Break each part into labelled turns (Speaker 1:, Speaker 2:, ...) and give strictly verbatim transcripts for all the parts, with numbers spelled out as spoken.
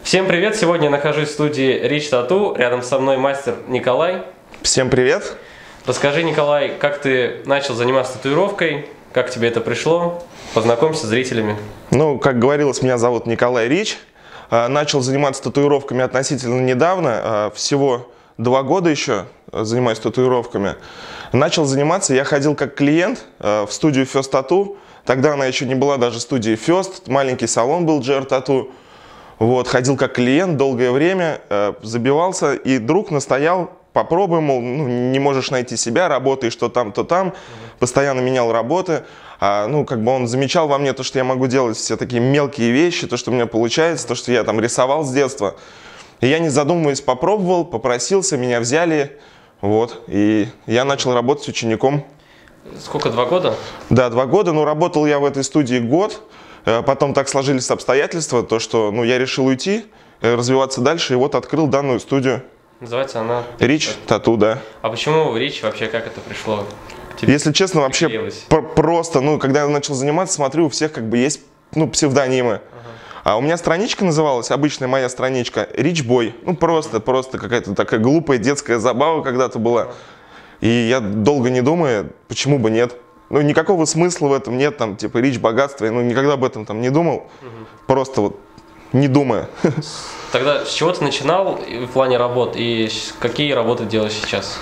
Speaker 1: Всем привет! Сегодня я нахожусь в студии Rich Tattoo. Рядом со мной мастер Николай.
Speaker 2: Всем привет!
Speaker 1: Расскажи, Николай, как ты начал заниматься татуировкой, как тебе это пришло? Познакомься с зрителями.
Speaker 2: Ну, как говорилось, меня зовут Николай Рич. Начал заниматься татуировками относительно недавно, всего два года еще занимаюсь татуировками. Начал заниматься, я ходил как клиент в студию First Tattoo. Тогда она еще не была даже студией First, маленький салон был джи ар Tattoo. Вот, ходил как клиент долгое время, э, забивался, и друг настоял, попробуй, мол, ну, не можешь найти себя, работаешь то там, то там, постоянно менял работы. А, ну, как бы он замечал во мне то, что я могу делать все такие мелкие вещи, то, что у меня получается, то, что я там рисовал с детства. И я, не задумываясь, попробовал, попросился, меня взяли, вот, и я начал работать с учеником.
Speaker 1: Сколько, два года?
Speaker 2: Да, два года, но работал я в этой студии год. Потом так сложились обстоятельства, то что ну, я решил уйти, развиваться дальше, и вот открыл данную студию.
Speaker 1: Называется она?
Speaker 2: Rich Tattoo, да.
Speaker 1: А почему Rich вообще, как это пришло? Тебе
Speaker 2: Если честно, вообще пр просто, ну, когда я начал заниматься, смотрю, у всех как бы есть ну, псевдонимы. Ага. А у меня страничка называлась, обычная моя страничка, Rich Boy. Ну, просто, просто какая-то такая глупая детская забава когда-то была. Ага. И я долго не думая, почему бы нет. Ну, никакого смысла в этом нет, там, типа, рич, богатство, ну, никогда об этом там не думал, угу. Просто вот не думая.
Speaker 1: Тогда с чего ты начинал в плане работ и какие работы делаешь сейчас?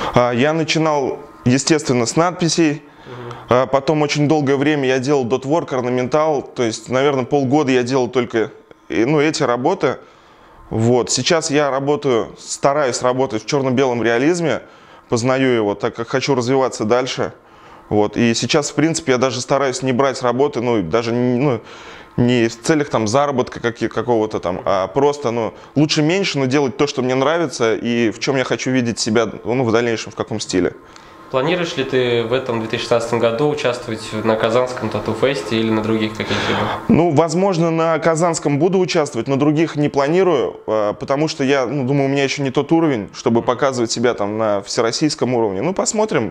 Speaker 2: Я начинал, естественно, с надписей, угу. Потом очень долгое время я делал дотворк, орнаментал, то есть, наверное, полгода я делал только, ну, эти работы. Вот, сейчас я работаю, стараюсь работать в черно-белом реализме, познаю его, так как хочу развиваться дальше. Вот. И сейчас, в принципе, я даже стараюсь не брать работы, ну, даже ну, не в целях там, заработка какого-то там, а просто ну, лучше меньше, но делать то, что мне нравится и в чем я хочу видеть себя ну, в дальнейшем, в каком стиле.
Speaker 1: Планируешь ли ты в этом две тысячи шестнадцатом году участвовать на Казанском тату-фесте или на других каких-либо?
Speaker 2: Ну, возможно, на Казанском буду участвовать, на других не планирую, потому что я ну, думаю, у меня еще не тот уровень, чтобы показывать себя там на всероссийском уровне. Ну, посмотрим.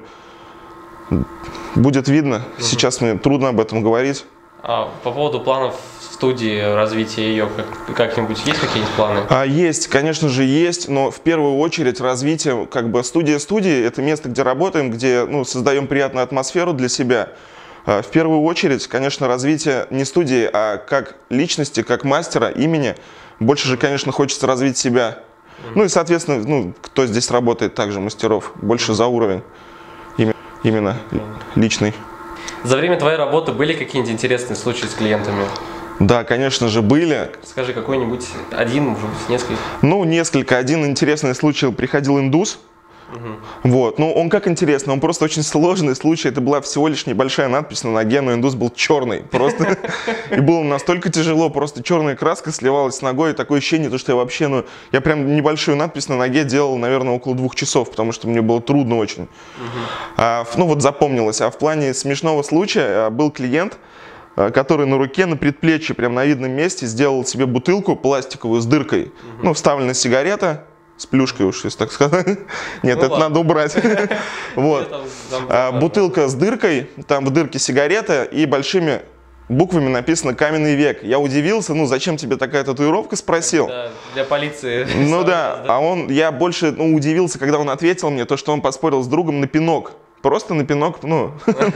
Speaker 2: Будет видно. Угу. Сейчас мне трудно об этом говорить. А
Speaker 1: по поводу планов студии, развития ее, как-нибудь есть какие-нибудь планы?
Speaker 2: А, есть, конечно же, есть, но в первую очередь развитие, как бы студия студии, это место, где работаем, где ну, создаем приятную атмосферу для себя. А, в первую очередь, конечно, развитие не студии, а как личности, как мастера, имени. Больше же, конечно, хочется развить себя. Угу. Ну и, соответственно, ну, кто здесь работает, также мастеров, больше угу. за уровень. Именно личный.
Speaker 1: За время твоей работы были какие-нибудь интересные случаи с клиентами?
Speaker 2: Да, конечно же, были.
Speaker 1: Скажи, какой-нибудь один, может быть, несколько?
Speaker 2: Ну, несколько. Один интересный случай. Приходил индус. Угу. Вот. Ну, он как интересно, он просто очень сложный случай. Это была всего лишь небольшая надпись на ноге, но индус был черный. Просто. И было настолько тяжело, просто черная краска сливалась с ногой. И такое ощущение, что я вообще, ну, я прям небольшую надпись на ноге делал, наверное, около двух часов, потому что мне было трудно очень. А, ну, вот запомнилось. А в плане смешного случая был клиент, который на руке, на предплечье, прям на видном месте сделал себе бутылку пластиковую с дыркой. Ну, вставлена сигарета. С плюшкой уж, если так сказать. Нет, ну, это ладно. Надо убрать. Вот. А, бутылка с дыркой, там в дырке сигарета и большими буквами написано «Каменный век». Я удивился, ну зачем тебе такая татуировка, спросил.
Speaker 1: Да, для полиции.
Speaker 2: Ну да, а он, я больше ну, удивился, когда он ответил мне, то, что он поспорил с другом на пинок. Просто на пинок, ну.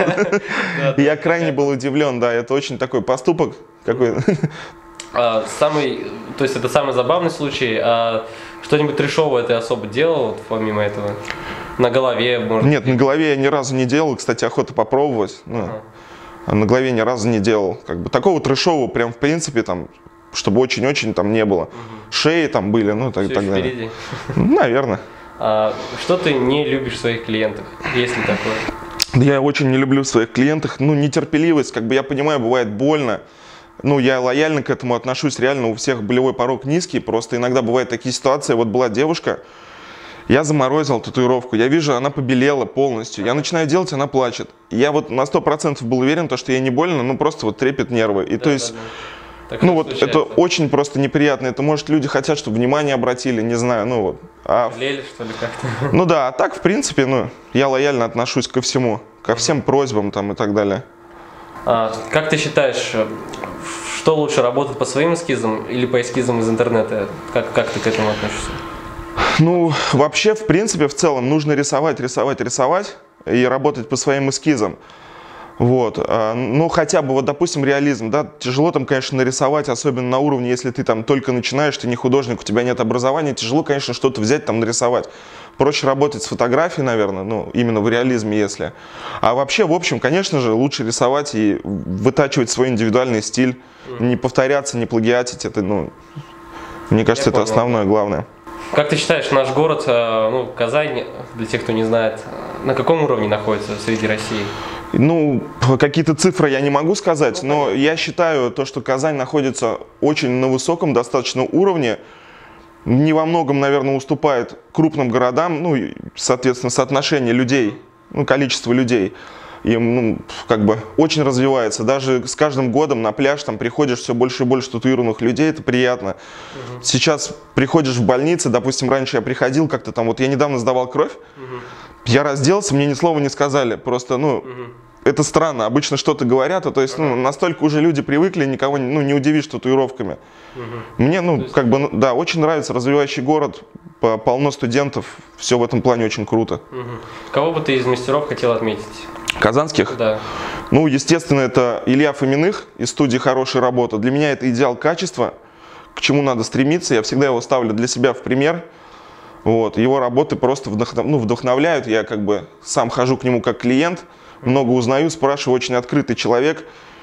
Speaker 2: Я крайне был удивлен, да, это очень такой поступок. Какой.
Speaker 1: Самый, то есть это самый забавный случай, а что-нибудь трешовое ты особо делал помимо этого? На голове, может быть?
Speaker 2: Нет, на голове я ни разу не делал, кстати, охота попробовать. Ну, ага. На голове ни разу не делал. Как бы такого трешового прям в принципе там, чтобы очень-очень там не было. Угу. Шеи там были, ну так, так далее. Наверное.
Speaker 1: А что ты не любишь в своих клиентах, есть ли такое?
Speaker 2: Я очень не люблю в своих клиентах, ну нетерпеливость, как бы я понимаю, бывает больно. Ну, я лояльно к этому отношусь, реально у всех болевой порог низкий, просто иногда бывают такие ситуации, вот была девушка, я заморозил татуировку, я вижу, она побелела полностью, я начинаю делать, она плачет. Я вот на сто процентов был уверен, что ей не больно, ну просто вот трепет нервы. И
Speaker 1: да,
Speaker 2: то есть,
Speaker 1: да, да. Так
Speaker 2: ну вот случается. Это очень просто неприятно, это может люди хотят, чтобы внимание обратили, не знаю, ну вот. А...
Speaker 1: Жалели, что ли, как-то?
Speaker 2: Ну да, а так в принципе, ну, я лояльно отношусь ко всему, ко всем просьбам там и так далее.
Speaker 1: А, как ты считаешь, что лучше, работать по своим эскизам или по эскизам из интернета? Как, как ты к этому относишься?
Speaker 2: Ну, вообще, в принципе, в целом, нужно рисовать, рисовать, рисовать и работать по своим эскизам. Вот. Ну, хотя бы, вот, допустим, реализм, да, тяжело там, конечно, нарисовать, особенно на уровне, если ты там только начинаешь, ты не художник, у тебя нет образования, тяжело, конечно, что-то взять, там, нарисовать. Проще работать с фотографией, наверное, ну, именно в реализме, если. А вообще, в общем, конечно же, лучше рисовать и вытачивать свой индивидуальный стиль, не повторяться, не плагиатить, это, ну, мне кажется, это основное, главное.
Speaker 1: Как ты считаешь, наш город, ну, Казань, для тех, кто не знает, на каком уровне находится среди России?
Speaker 2: Ну, какие-то цифры я не могу сказать, но я считаю, то, что Казань находится очень на высоком достаточно уровне, не во многом, наверное, уступает крупным городам, ну, соответственно, соотношение людей, ну, количество людей, и, ну, как бы очень развивается. Даже с каждым годом на пляж там приходишь все больше и больше татуированных людей, это приятно. Угу. Сейчас приходишь в больницы, допустим, раньше я приходил как-то там, вот я недавно сдавал кровь, угу. Я разделся, мне ни слова не сказали, просто, ну, угу. Это странно, обычно что-то говорят, а то есть, ну, настолько уже люди привыкли, никого, ну, не удивишь татуировками. Угу. Мне, ну, есть... как бы, да, очень нравится развивающий город, полно студентов, все в этом плане очень круто.
Speaker 1: Угу. Кого бы ты из мастеров хотел отметить?
Speaker 2: Казанских?
Speaker 1: Да.
Speaker 2: Ну, естественно, это Илья Фоминых из студии «Хорошая работа». Для меня это идеал качества, к чему надо стремиться, я всегда его ставлю для себя в пример. Вот. Его работы просто вдохнов... ну, вдохновляют, я как бы сам хожу к нему как клиент, много узнаю, спрашиваю, очень открытый человек.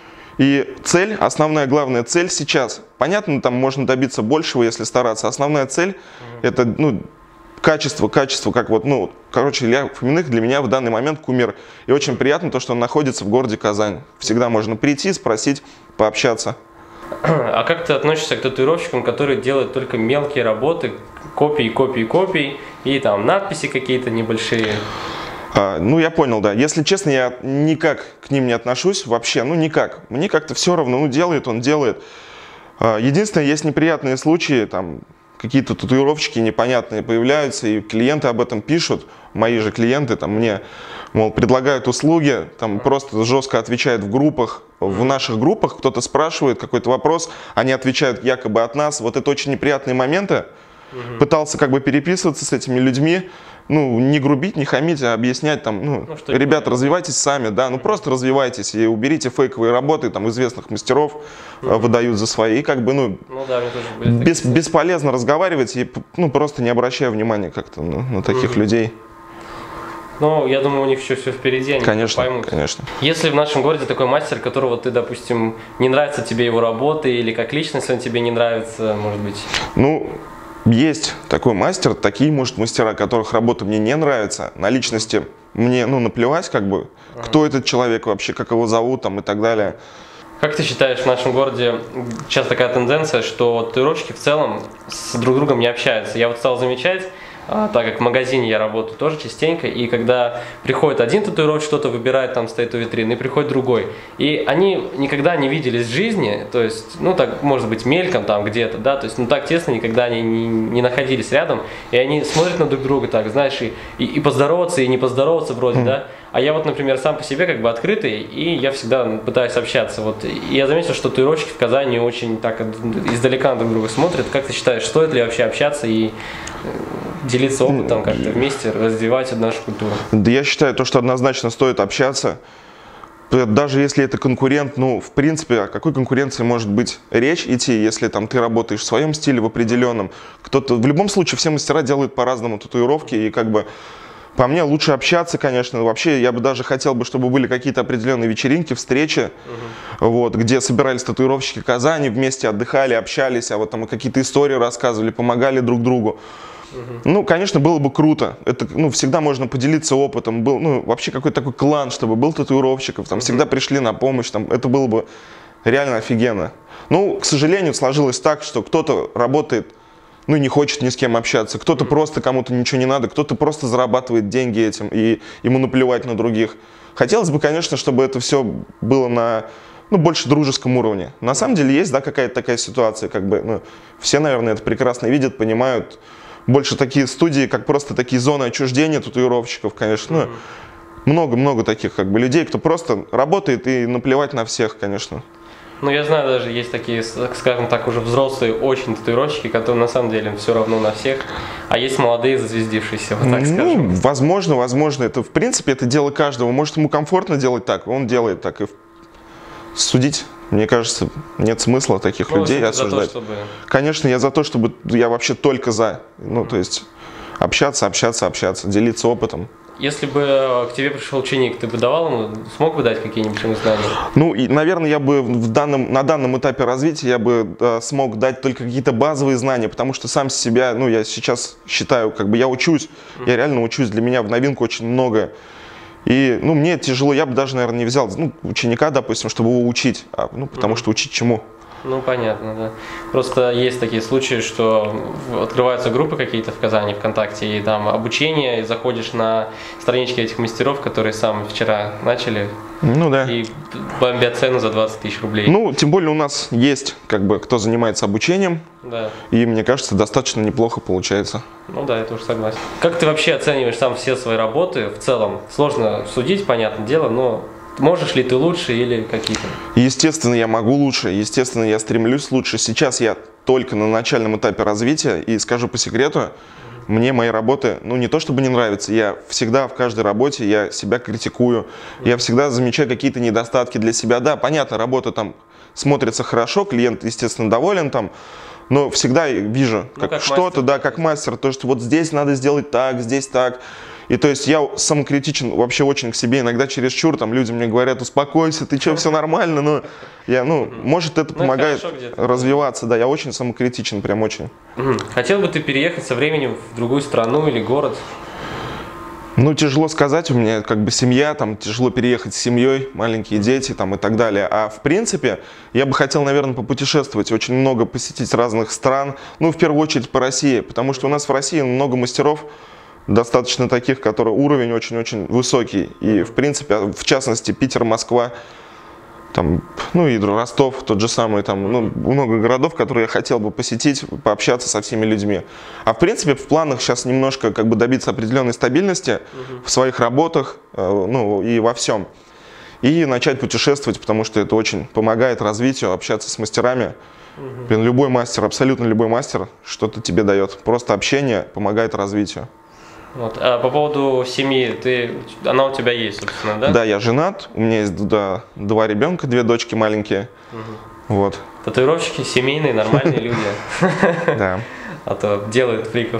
Speaker 2: И цель, основная главная цель сейчас, понятно, там можно добиться большего, если стараться, основная цель mm-hmm. это, ну, качество, качество, как вот, ну, короче, Илья Фоминых для меня в данный момент кумир. И очень приятно то, что он находится в городе Казань. Всегда можно прийти, спросить, пообщаться.
Speaker 1: А как ты относишься к татуировщикам, которые делают только мелкие работы, копии, копии, копии, и там надписи какие-то небольшие?
Speaker 2: А, ну, я понял, да. Если честно, я никак к ним не отношусь, вообще, ну, никак. Мне как-то все равно, ну, делает он, делает. А, единственное, есть неприятные случаи, там, какие-то татуировщики непонятные появляются, и клиенты об этом пишут, мои же клиенты, там, мне, мол, предлагают услуги, там, просто жестко отвечают в группах, в наших группах кто-то спрашивает какой-то вопрос, они отвечают якобы от нас, вот это очень неприятные моменты. Угу. Пытался как бы переписываться с этими людьми, ну, не грубить, не хамить, а объяснять, там, ну, ну ребята, развивайтесь сами, да, ну, просто развивайтесь и уберите фейковые работы, там, известных мастеров mm-hmm. выдают за свои, и как бы, ну,
Speaker 1: ну да, мне тоже были
Speaker 2: бес, бесполезно разговаривать и, ну, просто не обращая внимания как-то ну, на таких mm-hmm. людей.
Speaker 1: Ну, я думаю, у них еще все впереди, они
Speaker 2: конечно,
Speaker 1: поймут.
Speaker 2: Конечно.
Speaker 1: Если в нашем городе такой мастер, которого ты, допустим, не нравится тебе его работы, или как личность он тебе не нравится, может быть?
Speaker 2: Ну, есть такой мастер, такие, может, мастера, которых работа мне не нравится, на личности мне, ну, наплевать, как бы, ага. кто этот человек вообще, как его зовут, там, и так далее.
Speaker 1: Как ты считаешь, в нашем городе сейчас такая тенденция, что татуировщики в целом с друг другом не общаются? Я вот стал замечать, а, так как в магазине я работаю тоже частенько, и когда приходит один татуировщик, что-то выбирает, там стоит у витрины, и приходит другой. И они никогда не виделись в жизни, то есть, ну так, может быть, мельком там где-то, да, то есть, ну так тесно никогда они не, не находились рядом, и они смотрят на друг друга так, знаешь, и, и, и поздороваться, и не поздороваться вроде, mm. да. А я вот, например, сам по себе как бы открытый, и я всегда пытаюсь общаться. Вот. И я заметил, что татуировщики в Казани очень так издалека друг друга смотрят. Как ты считаешь, стоит ли вообще общаться и делиться опытом, как-то вместе развивать нашу культуру?
Speaker 2: Да я считаю, то, что однозначно стоит общаться. Даже если это конкурент, ну, в принципе, о какой конкуренции может быть речь идти, если там ты работаешь в своем стиле, в определенном. Кто-то, в любом случае, все мастера делают по-разному татуировки, и как бы по мне лучше общаться, конечно. Вообще, я бы даже хотел бы, чтобы были какие-то определенные вечеринки, встречи, uh-huh. вот, где собирались татуировщики Казани, вместе отдыхали, общались, а вот там какие-то истории рассказывали, помогали друг другу. Uh-huh. Ну, конечно, было бы круто. Это, ну, всегда можно поделиться опытом. Был, ну, вообще какой-то такой клан, чтобы был татуировщиков, там uh-huh. всегда пришли на помощь, там, это было бы реально офигенно. Ну, к сожалению, сложилось так, что кто-то работает, ну, не хочет ни с кем общаться, кто-то mm-hmm. просто, кому-то ничего не надо, кто-то просто зарабатывает деньги этим, и ему наплевать на других. Хотелось бы, конечно, чтобы это все было на, ну, больше дружеском уровне. На самом деле есть, да, какая-то такая ситуация, как бы, ну, все, наверное, это прекрасно видят, понимают. Больше такие студии, как просто такие зоны отчуждения татуировщиков, конечно, много-много mm-hmm. таких, как бы, людей, кто просто работает и наплевать на всех, конечно.
Speaker 1: Ну, я знаю, даже есть такие, скажем так, уже взрослые очень татуировщики, которые на самом деле все равно на всех, а есть молодые зазвездившиеся, вот так
Speaker 2: ну,
Speaker 1: скажем.
Speaker 2: Возможно, возможно. Это, в принципе, это дело каждого. Может, ему комфортно делать так, он делает так. И судить, мне кажется, нет смысла таких
Speaker 1: ну,
Speaker 2: людей
Speaker 1: За
Speaker 2: осуждать.
Speaker 1: то, чтобы...
Speaker 2: Конечно, я за то, чтобы, я вообще только за. Ну, mm-hmm. то есть, общаться, общаться, общаться, делиться опытом.
Speaker 1: Если бы к тебе пришел ученик, ты бы давал ему, смог бы дать какие-нибудь ему знания?
Speaker 2: Ну, и, наверное, я бы в данном, на данном этапе развития я бы э, смог дать только какие-то базовые знания, потому что сам себя, ну, я сейчас считаю, как бы я учусь, mm-hmm. я реально учусь, для меня в новинку очень много. И, ну, мне тяжело, я бы даже, наверное, не взял, ну, ученика, допустим, чтобы его учить, а, ну, потому mm-hmm. что учить чему?
Speaker 1: Ну, понятно, да. Просто есть такие случаи, что открываются группы какие-то в Казани, ВКонтакте, и там обучение, и заходишь на странички этих мастеров, которые сам вчера начали,
Speaker 2: ну, да.
Speaker 1: и бомбят цену за двадцать тысяч рублей.
Speaker 2: Ну, тем более у нас есть, как бы, кто занимается обучением,
Speaker 1: да. И,
Speaker 2: мне кажется, достаточно неплохо получается.
Speaker 1: Ну да, я тоже согласен. Как ты вообще оцениваешь сам все свои работы в целом? Сложно судить, понятное дело, но... Можешь ли ты лучше или какие-то?
Speaker 2: Естественно, я могу лучше, естественно, я стремлюсь лучше. Сейчас я только на начальном этапе развития, и скажу по секрету, mm-hmm. мне мои работы, ну не то чтобы не нравятся, я всегда в каждой работе, я себя критикую, mm-hmm. я всегда замечаю какие-то недостатки для себя. Да, понятно, работа там смотрится хорошо, клиент, естественно, доволен там, но всегда вижу
Speaker 1: ну,
Speaker 2: как
Speaker 1: как
Speaker 2: что-то, да, как мастер, то, что вот здесь надо сделать так, здесь так. И то есть я самокритичен вообще очень к себе, иногда чересчур, там люди мне говорят, успокойся, ты что, все нормально, но я, ну, может это помогает развиваться, да, я очень самокритичен, прям очень.
Speaker 1: Хотел бы ты переехать со временем в другую страну или город?
Speaker 2: Ну, тяжело сказать, у меня как бы семья, там тяжело переехать с семьей, маленькие дети там и так далее. А в принципе, я бы хотел, наверное, попутешествовать, очень много посетить разных стран, ну, в первую очередь по России, потому что у нас в России много мастеров, достаточно таких, которые уровень очень-очень высокий. И, в принципе, в частности, Питер, Москва, там, ну и Ростов, тот же самый, там, ну, много городов, которые я хотел бы посетить, пообщаться со всеми людьми. А, в принципе, в планах сейчас немножко как бы добиться определенной стабильности uh-huh. в своих работах, ну, и во всем. И начать путешествовать, потому что это очень помогает развитию, общаться с мастерами. Uh-huh. Блин, любой мастер, абсолютно любой мастер что-то тебе дает. Просто общение помогает развитию.
Speaker 1: Вот. А по поводу семьи, ты, она у тебя есть, собственно, да?
Speaker 2: Да, я женат, у меня есть да, два ребенка, две дочки маленькие. Угу. Вот.
Speaker 1: Татуировщики семейные, нормальные люди.
Speaker 2: Да.
Speaker 1: А то делают фриков.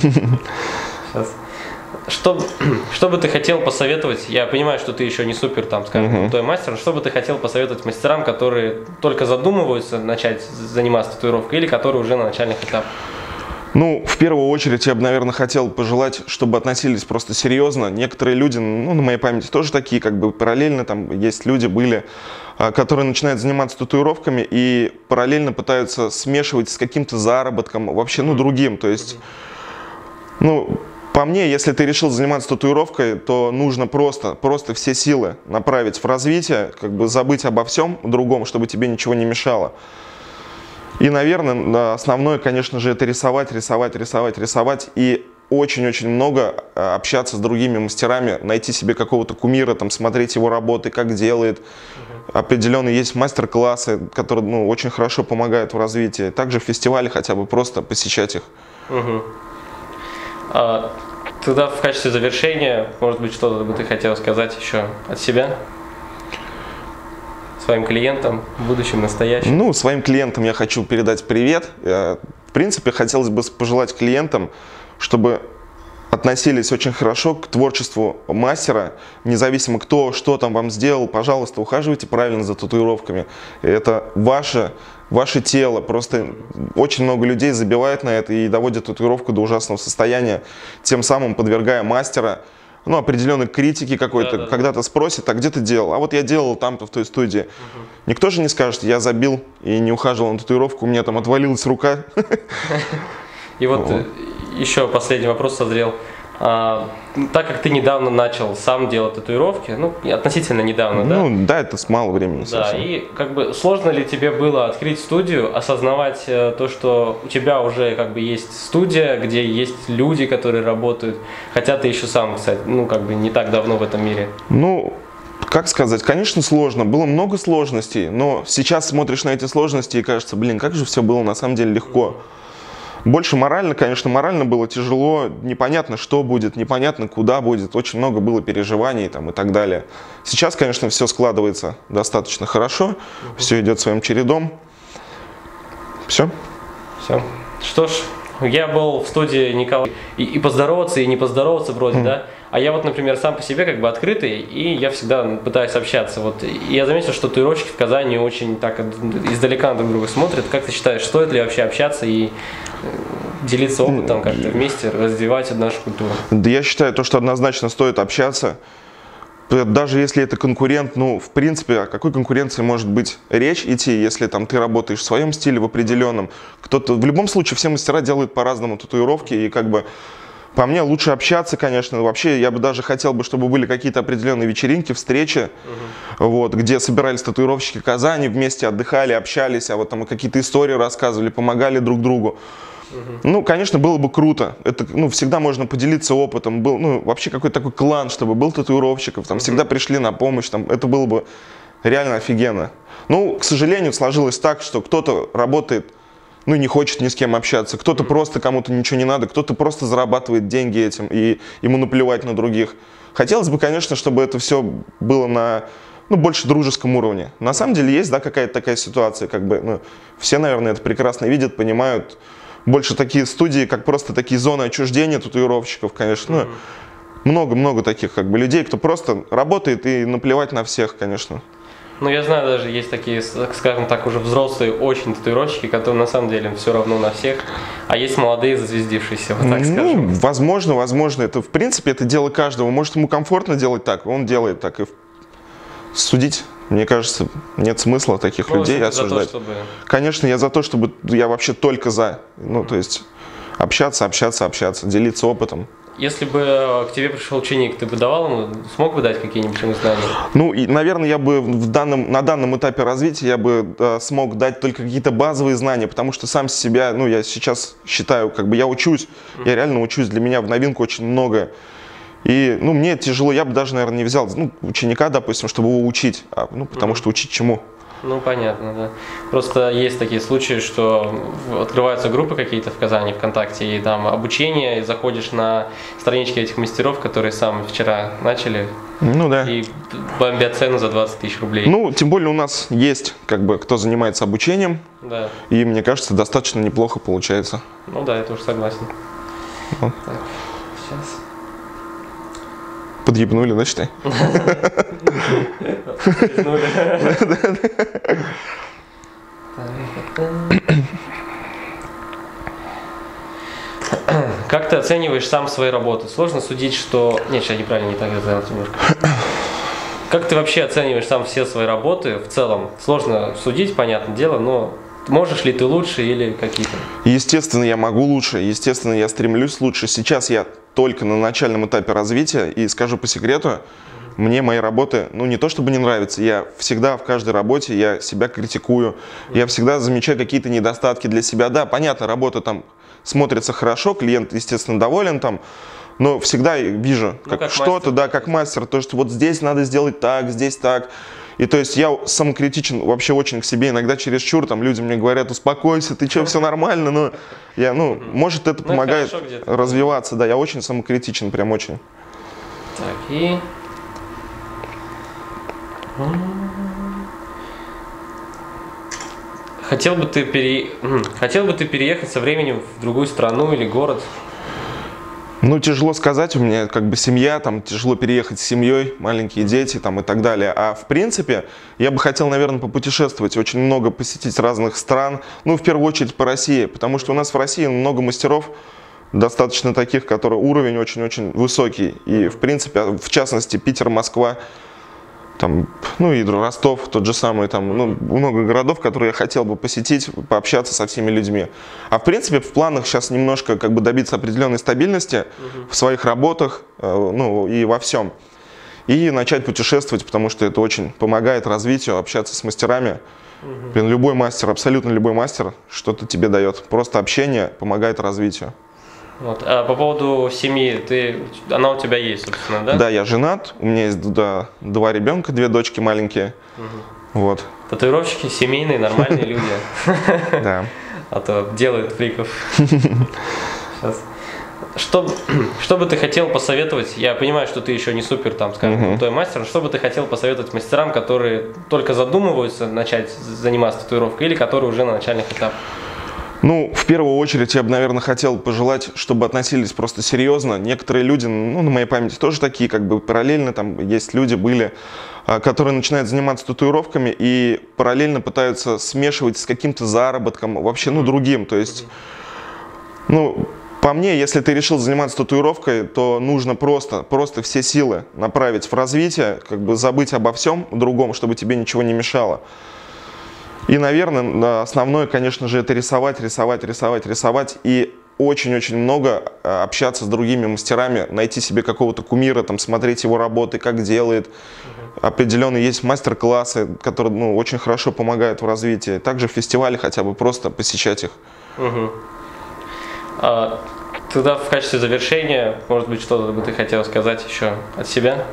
Speaker 1: Сейчас. Что, что бы ты хотел посоветовать, я понимаю, что ты еще не супер, там, скажем, крутой uh-huh. мастер, что бы ты хотел посоветовать мастерам, которые только задумываются начать заниматься татуировкой или которые уже на начальных этапах?
Speaker 2: Ну, в первую очередь, я бы, наверное, хотел пожелать, чтобы относились просто серьезно. Некоторые люди, ну, на моей памяти тоже такие, как бы параллельно, там есть люди, были, которые начинают заниматься татуировками и параллельно пытаются смешивать с каким-то заработком, вообще, ну, другим. То есть, ну, по мне, если ты решил заниматься татуировкой, то нужно просто, просто все силы направить в развитие, как бы забыть обо всем другом, чтобы тебе ничего не мешало. И, наверное, основное, конечно же, это рисовать, рисовать, рисовать, рисовать и очень-очень много общаться с другими мастерами, найти себе какого-то кумира, там, смотреть его работы, как делает. Uh-huh. Определенно есть мастер-классы, которые ну, очень хорошо помогают в развитии. Также фестивали хотя бы просто посещать их.
Speaker 1: Uh-huh. а, тогда в качестве завершения, может быть, что-то бы ты хотел сказать еще от себя? Своим клиентам, будущим, настоящим?
Speaker 2: Ну, своим клиентам я хочу передать привет. В принципе, хотелось бы пожелать клиентам, чтобы относились очень хорошо к творчеству мастера, независимо кто, что там вам сделал, пожалуйста, ухаживайте правильно за татуировками. Это ваше, ваше тело. Просто очень много людей забивает на это и доводит татуировку до ужасного состояния, тем самым подвергая мастера ну, определенной критики какой-то, да, да, когда-то да. спросит, а где ты делал? А вот я делал там-то в той студии. Угу. Никто же не скажет, я забил и не ухаживал на татуировку, у меня там отвалилась рука.
Speaker 1: И вот еще последний вопрос созрел. А, так как ты недавно начал сам делать татуировки, ну, относительно недавно, да?
Speaker 2: Ну, да, это с мало времени.
Speaker 1: Да, совсем. И как бы сложно ли тебе было открыть студию, осознавать то, что у тебя уже как бы есть студия, где есть люди, которые работают, хотя ты еще сам, кстати, ну, как бы не так давно в этом мире?
Speaker 2: Ну, Как сказать, конечно, сложно, было много сложностей, но сейчас смотришь на эти сложности и кажется, блин, как же все было на самом деле легко. Больше морально, конечно, морально было тяжело, непонятно, что будет, непонятно, куда будет, очень много было переживаний там, и так далее. Сейчас, конечно, все складывается достаточно хорошо, угу. Все идет своим чередом. Все.
Speaker 1: Все. Что ж, я был в студии Николая, и, и поздороваться, и не поздороваться вроде, mm. да? А я вот, например, сам по себе как бы открытый, и я всегда пытаюсь общаться. Вот. И я заметил, что татуировщики в Казани очень так издалека друг друга смотрят. Как ты считаешь, стоит ли вообще общаться и делиться опытом, как-то вместе развивать нашу культуру?
Speaker 2: Да я считаю, то, что однозначно стоит общаться. Даже если это конкурент, ну, в принципе, о какой конкуренции может быть речь идти, если там ты работаешь в своем стиле, в определенном. Кто-то, в любом случае, все мастера делают по-разному татуировки, и как бы по мне лучше общаться, конечно. Вообще, я бы даже хотел бы, чтобы были какие-то определенные вечеринки, встречи, угу. вот, где собирались татуировщики Казани, вместе отдыхали, общались, а вот там какие-то истории рассказывали, помогали друг другу. Угу. Ну, конечно, было бы круто. Это, ну, всегда можно поделиться опытом. Был, ну, вообще какой-то такой клан, чтобы был татуировщиков, там угу. всегда пришли на помощь, там, это было бы реально офигенно. Ну, к сожалению, сложилось так, что кто-то работает, ну, не хочет ни с кем общаться, кто-то просто, кому-то ничего не надо, кто-то просто зарабатывает деньги этим, и ему наплевать на других. Хотелось бы, конечно, чтобы это все было на, ну, больше дружеском уровне. На самом деле есть, да, какая-то такая ситуация, как бы, ну, все, наверное, это прекрасно видят, понимают. Больше такие студии, как просто такие зоны отчуждения татуировщиков, конечно. Много-много ну, таких, как бы, людей, кто просто работает и наплевать на всех, конечно.
Speaker 1: Ну, я знаю, даже есть такие, скажем так, уже взрослые очень татуировщики, которые на самом деле все равно на всех, а есть молодые зазвездившиеся, вот так
Speaker 2: ну,
Speaker 1: скажем.
Speaker 2: Возможно, возможно. Это, в принципе, это дело каждого. Может, ему комфортно делать так, он делает так. И судить, мне кажется, нет смысла таких ну, людей осуждать. То, чтобы... Конечно, я за то, чтобы, я вообще только за. Ну, то есть, общаться, общаться, общаться, делиться опытом.
Speaker 1: Если бы к тебе пришел ученик, ты бы давал ему, смог бы дать какие-нибудь ему знания?
Speaker 2: Ну, и, наверное, я бы в данном, на данном этапе развития я бы э, смог дать только какие-то базовые знания, потому что сам себя, ну, я сейчас считаю, как бы я учусь, mm-hmm. я реально учусь, для меня в новинку очень много. И, ну, мне тяжело, я бы даже, наверное, не взял, ну, ученика, допустим, чтобы его учить, а, ну, потому mm-hmm. что учить чему?
Speaker 1: Ну, понятно, да. Просто есть такие случаи, что открываются группы какие-то в Казани, ВКонтакте, и там обучение, и заходишь на странички этих мастеров, которые сам вчера начали,
Speaker 2: ну, да.
Speaker 1: и бомбят цену за двадцать тысяч рублей.
Speaker 2: Ну, тем более у нас есть, как бы, кто занимается обучением,
Speaker 1: да. И,
Speaker 2: мне кажется, достаточно неплохо получается.
Speaker 1: Ну да, я тоже согласен.
Speaker 2: Вот.
Speaker 1: Так, сейчас...
Speaker 2: Подъебнули, да, считай?
Speaker 1: Как ты оцениваешь сам свои работы? Сложно судить, что... Нет, сейчас неправильно, не так сделал немножко. Как ты вообще оцениваешь сам все свои работы в целом? Сложно судить, понятное дело, но можешь ли ты лучше или какие-то?
Speaker 2: Естественно, я могу лучше, естественно, я стремлюсь лучше. Сейчас я только на начальном этапе развития, и скажу по секрету, мне мои работы, ну, не то чтобы не нравятся, я всегда в каждой работе, я себя критикую, я всегда замечаю какие-то недостатки для себя. Да, понятно, работа там смотрится хорошо, клиент, естественно, доволен там, но всегда вижу как, ну, как что-то, да, как мастер, то, что вот здесь надо сделать так, здесь так. И то есть я самокритичен вообще очень к себе, иногда чересчур, там люди мне говорят, успокойся, ты что, все нормально, но я, ну, может это ну, помогает развиваться, да, я очень самокритичен, прям очень.
Speaker 1: Так, и... Хотел бы ты пере... Хотел бы ты переехать со временем в другую страну или город?
Speaker 2: Ну, тяжело сказать, у меня как бы семья, там тяжело переехать с семьей, маленькие дети там и так далее. А в принципе, я бы хотел, наверное, попутешествовать, очень много посетить разных стран, ну, в первую очередь по России, потому что у нас в России много мастеров, достаточно таких, которые уровень очень-очень высокий. И, в принципе, в частности, Питер, Москва, там, ну и Ростов, тот же самый, там, ну, много городов, которые я хотел бы посетить, пообщаться со всеми людьми. А в принципе в планах сейчас немножко как бы добиться определенной стабильности uh-huh. в своих работах, ну и во всем. И начать путешествовать, потому что это очень помогает развитию, общаться с мастерами. Uh-huh. Блин, любой мастер, абсолютно любой мастер что-то тебе дает. Просто общение помогает развитию.
Speaker 1: Вот. А по поводу семьи, ты, она у тебя есть, собственно, да?
Speaker 2: Да, я женат, у меня есть да, два ребенка, две дочки маленькие. Угу. Вот.
Speaker 1: Татуировщики семейные, нормальные люди.
Speaker 2: Да.
Speaker 1: А то делают фриков. Сейчас. Что, что бы ты хотел посоветовать? Я понимаю, что ты еще не супер, там, скажем, uh-huh. крутой мастер. Но что бы ты хотел посоветовать мастерам, которые только задумываются начать заниматься татуировкой или которые уже на начальных этапах?
Speaker 2: Ну, в первую очередь, я бы, наверное, хотел пожелать, чтобы относились просто серьезно. Некоторые люди, ну, на моей памяти тоже такие, как бы параллельно, там есть люди были, которые начинают заниматься татуировками и параллельно пытаются смешивать с каким-то заработком, вообще, ну, другим. То есть, ну, по мне, если ты решил заниматься татуировкой, то нужно просто, просто все силы направить в развитие, как бы забыть обо всем другом, чтобы тебе ничего не мешало. И, наверное, основное, конечно же, это рисовать, рисовать, рисовать, рисовать и очень-очень много общаться с другими мастерами, найти себе какого-то кумира, там, смотреть его работы, как делает. Uh-huh. Определенно есть мастер-классы, которые ну, очень хорошо помогают в развитии. Также фестивали хотя бы просто посещать их.
Speaker 1: Uh-huh. а, тогда в качестве завершения, может быть, что-то бы ты хотел сказать еще от себя?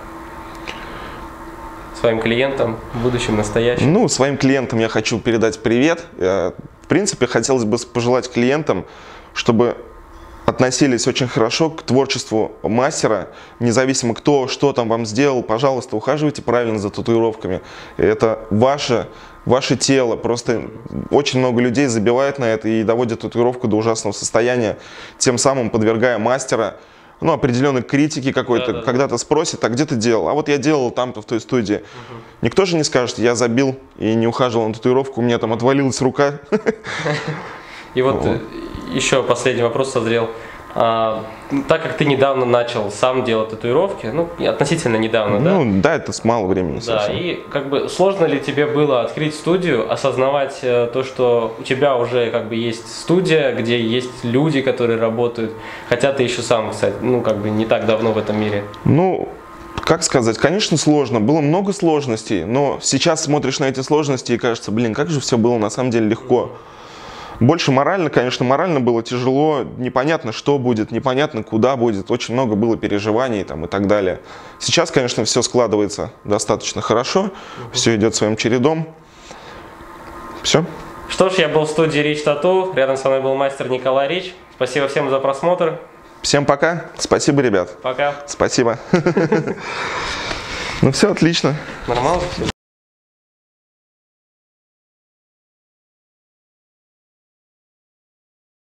Speaker 1: Своим клиентам, будущим, настоящим?
Speaker 2: Ну, своим клиентам я хочу передать привет. В принципе, хотелось бы пожелать клиентам, чтобы относились очень хорошо к творчеству мастера, независимо кто, что там вам сделал, пожалуйста, ухаживайте правильно за татуировками. Это ваше, ваше тело. Просто очень много людей забивает на это и доводит татуировку до ужасного состояния, тем самым подвергая мастера ну, определенной критики какой-то, да, да, когда-то спросит, а где ты делал? А вот я делал там-то в той студии. Угу. Никто же не скажет, я забил и не ухаживал на татуировку, у меня там отвалилась рука.
Speaker 1: И вот еще последний вопрос созрел. А, так как ты недавно начал сам делать татуировки, ну, относительно недавно, да?
Speaker 2: Ну, да, это с мало времени.
Speaker 1: Да, совсем. И как бы сложно ли тебе было открыть студию, осознавать э, то, что у тебя уже как бы есть студия, где есть люди, которые работают, хотя ты еще сам, кстати, ну, как бы не так давно в этом мире?
Speaker 2: Ну, как сказать, конечно, сложно, было много сложностей, но сейчас смотришь на эти сложности и кажется, блин, как же все было на самом деле легко. Больше морально, конечно, морально было тяжело, непонятно, что будет, непонятно, куда будет, очень много было переживаний там, и так далее. Сейчас, конечно, все складывается достаточно хорошо, угу. Все идет своим чередом. Все.
Speaker 1: Что ж, я был в студии Rich Tattoo, рядом со мной был мастер Николай Rich. Спасибо всем за просмотр.
Speaker 2: Всем пока, спасибо, ребят.
Speaker 1: Пока.
Speaker 2: Спасибо. Ну все, отлично.
Speaker 1: Нормально?